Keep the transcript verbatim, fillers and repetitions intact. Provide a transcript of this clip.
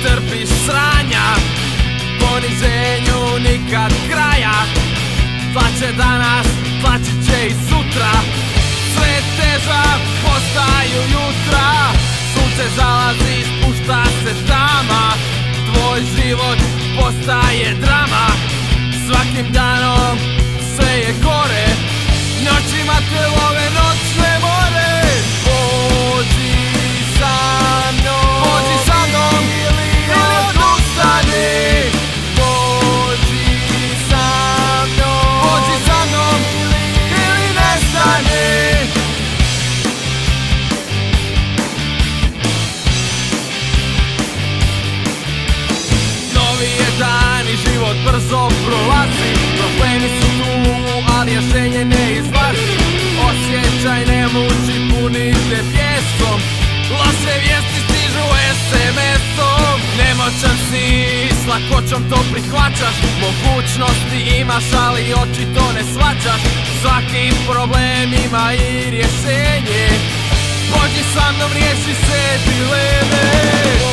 trpiš sranja, poniženju nikad kraja. Plaće danas, plaćit će i sutra, sve teža postaju jutra. Sunce zalazi, spušta se tama, tvoj život postaje drama. Svakim danom sve je gore, noćima te love noćne more. Pođi sa mnom, pođi sa mnom ili odustani. Pođi sa mnom, pođi sa mnom ili nestani. Novi je dan i život brzo prolazi, problemi su tu, ali rješenje ne izlazi. Osjećaj ne muči, puni te bijesom, loše vijesti stižu es em esom. Nemoćan si, s lakoćom to prihvaćaš, mogućnosti imaš, ali očito ne shvaćaš. Svaki problem ima i rješenje, pođi sa mnom, riješi se dileme.